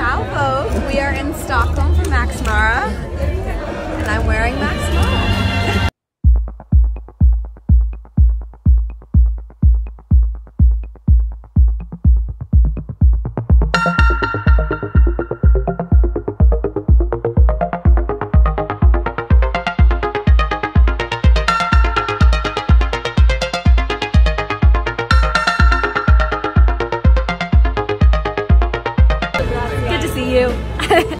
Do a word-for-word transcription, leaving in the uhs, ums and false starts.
Ciao Vogue. We are in Stockholm for Max Mara, and I'm wearing Max